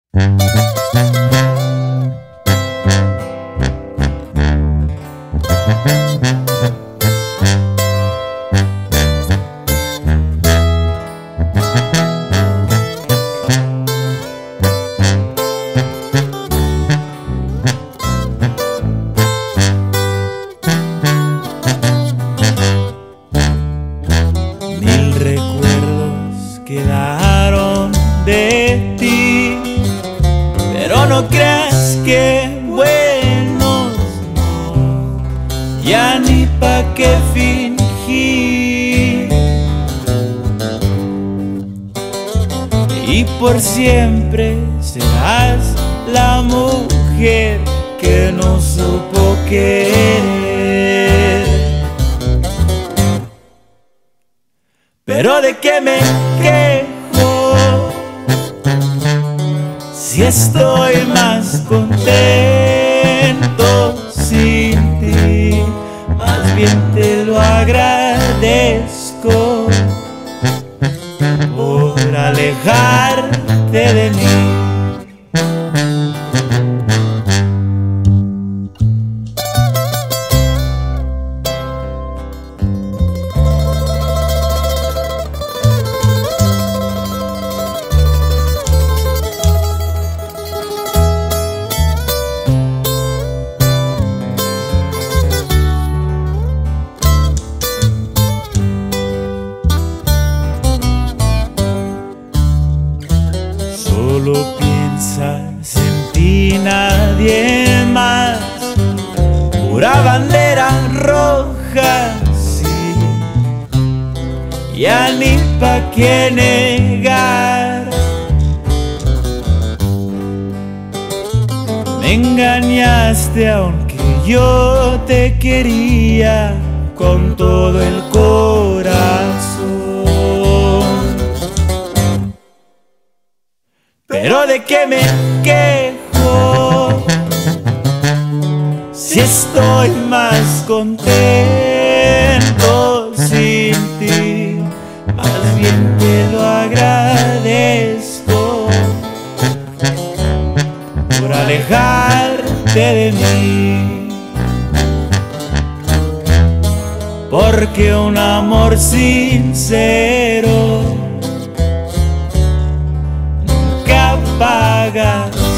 Mil recuerdos quedaron de ti, pero no creas que buenos no, ya ni pa' qué fingir. Y por siempre serás la mujer que no supo querer. Pero ¿de qué me quejo si estoy más contento sin ti? Más bien te lo agradezco por alejarte de mí. Solo piensas en ti, nadie más. Pura bandera roja, sí. Ya ni pa' qué negar. Me engañaste aunque yo te quería con todo el corazón. Pero ¿de qué me quejo si estoy más contento sin ti? Más bien te lo agradezco por alejarte de mí, porque un amor sincero paga